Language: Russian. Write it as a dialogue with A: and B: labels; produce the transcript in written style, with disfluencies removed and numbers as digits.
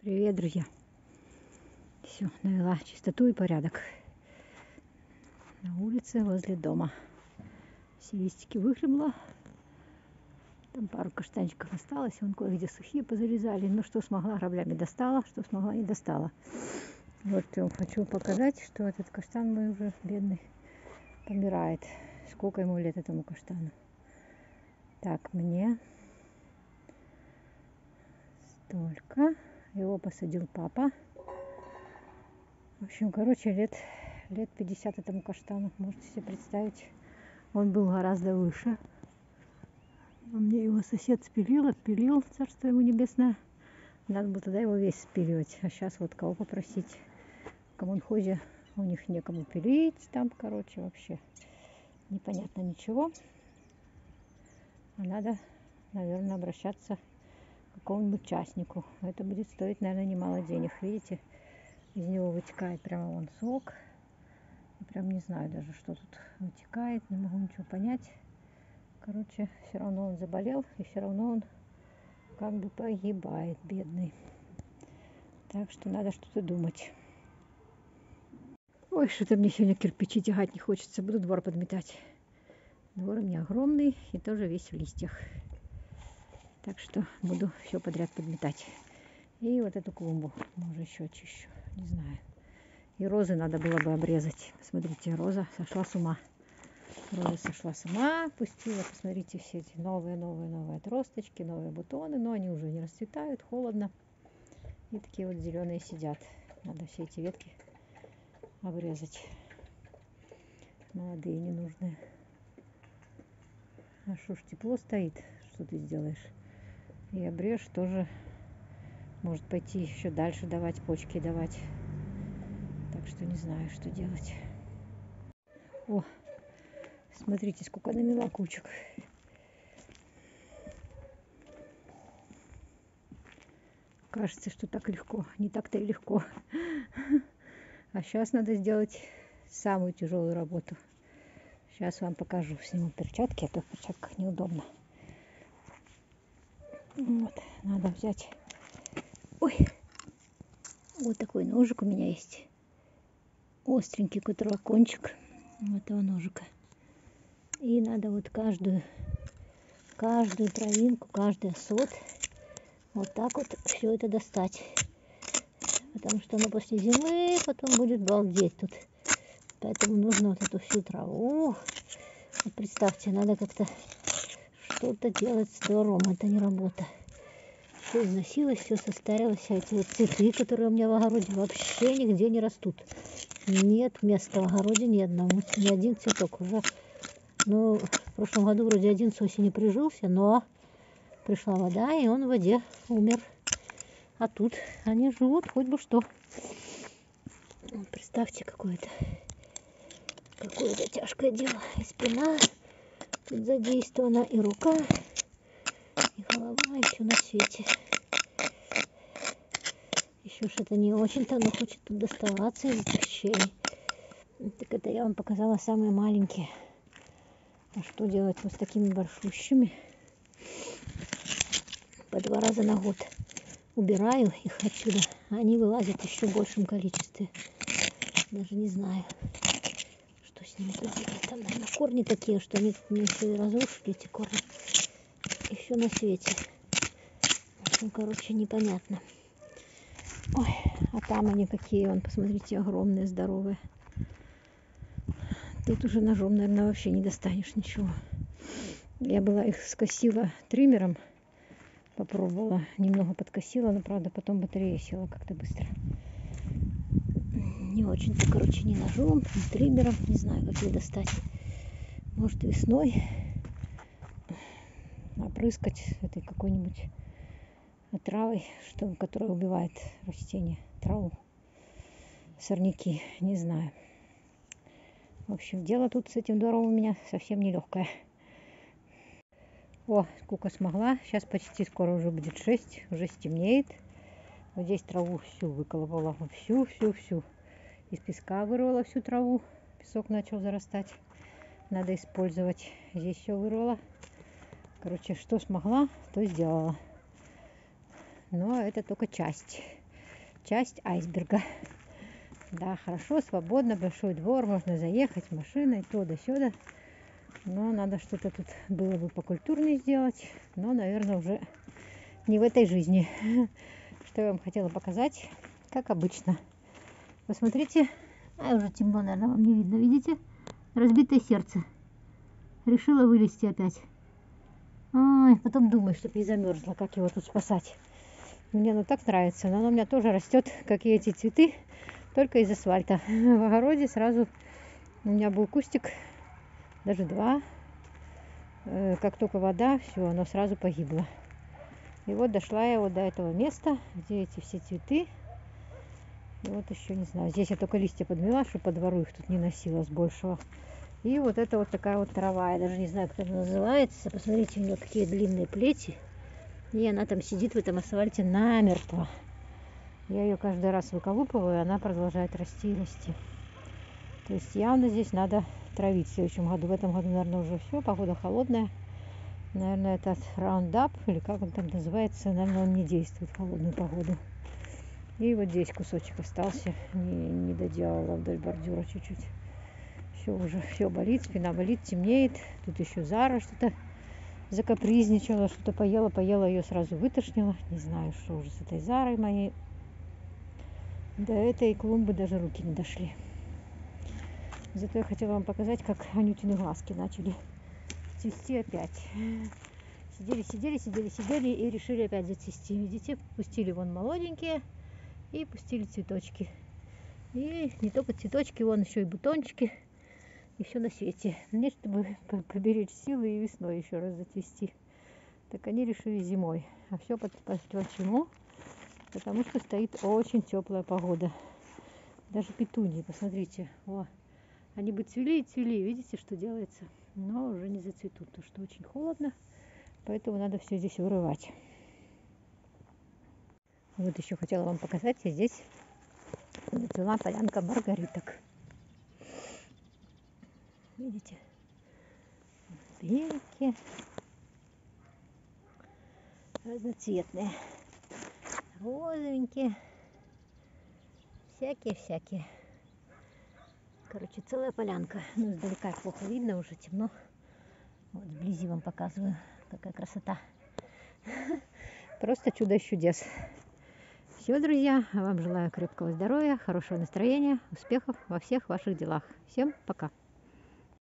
A: Привет, друзья! Все, навела чистоту и порядок на улице возле дома. Все листики выгребла. Там пару каштанчиков осталось. Вон кое-где сухие позарезали. Но что смогла, граблями достала, что смогла, не достала. Вот я вам хочу показать, что этот каштан мой уже бедный помирает. Сколько ему лет, этому каштану? Так, мне столько. Его посадил папа. В общем, короче, лет 50 этому каштану. Можете себе представить. Он был гораздо выше. А мне его сосед отпилил, царство ему небесное. Надо было тогда его весь спиливать. А сейчас вот кого попросить. В коммунхозе у них некому пилить. Там, короче, вообще непонятно ничего. А надо, наверное, обращаться к какому-нибудь частнику. Это будет стоить, наверное, немало денег. Видите, из него вытекает прямо вон сок. Я прям не знаю даже, что тут вытекает. Не могу ничего понять. Короче, все равно он заболел, и все равно он как бы погибает, бедный. Так что надо что-то думать. Ой, что-то мне сегодня кирпичи тягать не хочется. Буду двор подметать. Двор у меня огромный и тоже весь в листьях. Так что буду все подряд подметать. И вот эту клумбу, может, еще очищу. Не знаю. И розы надо было бы обрезать. Посмотрите, роза сошла с ума. Роза сошла с ума, пустила, посмотрите, все эти новые отросточки, новые бутоны, но они уже не расцветают, холодно. И такие вот зеленые сидят. Надо все эти ветки обрезать. Молодые, ненужные. А что ж, тепло стоит, что ты сделаешь? И обрежь тоже, может пойти еще дальше давать, почки давать. Так что не знаю, что делать. О, смотрите, сколько намела кучек. Кажется, что так легко. Не так-то и легко. А сейчас надо сделать самую тяжелую работу. Сейчас вам покажу. Сниму перчатки, а то в перчатках неудобно. Вот, надо взять. Ой, вот такой ножик у меня есть. Остренький, у которого кончик этого ножика. И надо вот каждую травинку, каждый осот вот так вот все это достать. Потому что оно после зимы потом будет балдеть тут. Поэтому нужно вот эту всю траву. Вот представьте, надо как-то что-то делать с двором. Это не работа. Все износилось, все состарилось. А эти вот цветы, которые у меня в огороде, вообще нигде не растут. Нет места в огороде ни одного. Ни один цветок уже. Ну, в прошлом году вроде один с осени прижился, но пришла вода, и он в воде умер. А тут они живут хоть бы что. Вот представьте, какое-то тяжкое дело. И спина тут задействована, и рука, и голова, и все на свете. Еще что-то не очень-то, но хочет тут доставаться из этих щелей. Так это я вам показала самые маленькие. А что делать вот с такими большущими? По 2 раза на год убираю их отсюда. Они вылазят еще в большем количестве. Даже не знаю, что с ними тут делать. Там, наверное, корни такие, что они мне еще и разрушили эти корни. И все на свете. В общем, короче, непонятно. Ой, а там они какие, вон, посмотрите, огромные, здоровые. Тут уже ножом, наверное, вообще не достанешь ничего. Я была их скосила триммером. Попробовала, немного подкосила, но, правда, потом батарея села как-то быстро. Не очень-то, короче, ни ножом, ни триммером. Не знаю, как их достать. Может, весной опрыскать этой какой-нибудь отравой, которая убивает растения, траву, сорняки, не знаю. В общем, дело тут с этим двором у меня совсем нелегкое. О, сколько смогла. Сейчас почти скоро уже будет 6, уже стемнеет. Вот здесь траву всю выколупала, всю. Из песка вырвала всю траву, песок начал зарастать. Надо использовать. Здесь все вырвала. Короче, что смогла, то сделала. Но это только часть. часть айсберга. Да, хорошо, свободно, большой двор, можно заехать машиной, то да сюда. Но надо что-то тут было бы покультурнее сделать. Но, наверное, уже не в этой жизни. Что я вам хотела показать, как обычно. Посмотрите, уже темно, наверное, вам не видно, видите? Разбитое сердце. Решила вылезти опять. Ой, потом думаю, чтобы не замерзла, как его тут спасать. Мне оно так нравится, но оно у меня тоже растет, как и эти цветы, только из асфальта. В огороде сразу у меня был кустик, даже два. Как только вода, все, оно сразу погибло. И вот дошла я вот до этого места, где эти все цветы. И вот еще не знаю, здесь я только листья подмела, чтобы по двору их тут не носила с большего. И вот это вот такая вот трава, я даже не знаю, как она называется. Посмотрите, у нее какие длинные плети. И она там сидит в этом асфальте намертво. Я ее каждый раз выколупываю, и она продолжает расти и расти. То есть явно здесь надо травить в следующем году. В этом году, наверное, уже все, погода холодная. Наверное, этот Roundup, или как он там называется, наверное, он не действует в холодную погоду. И вот здесь кусочек остался, не доделала вдоль бордюра чуть-чуть. Все уже, все болит, спина болит, темнеет. Тут еще Зара что-то закапризничала, что-то поела, ее сразу вытошнила. Не знаю, что уже с этой Зарой моей. До этой клумбы даже руки не дошли. Зато я хотела вам показать, как Анютины глазки начали цвести опять. Сидели и решили опять зацвести. Видите, пустили вон молоденькие и пустили цветочки. И не только цветочки, вон еще и бутончики. И все на свете. Мне, чтобы поберечь силы и весной еще раз зацвести. Так они решили зимой. А все почему? Потому что стоит очень теплая погода. Даже петуньи, посмотрите. О, они бы цвели и цвели. Видите, что делается? Но уже не зацветут, потому что очень холодно. Поэтому надо все здесь вырывать. Вот еще хотела вам показать. Я здесь зацвела полянка маргариток. Видите? Беленькие. Разноцветные. Розовенькие. Всякие. Короче, целая полянка. Ну, издалека их плохо видно, уже темно. Вот вблизи вам показываю, какая красота. Просто чудо из чудес. Все, друзья, вам желаю крепкого здоровья, хорошего настроения, успехов во всех ваших делах. Всем пока.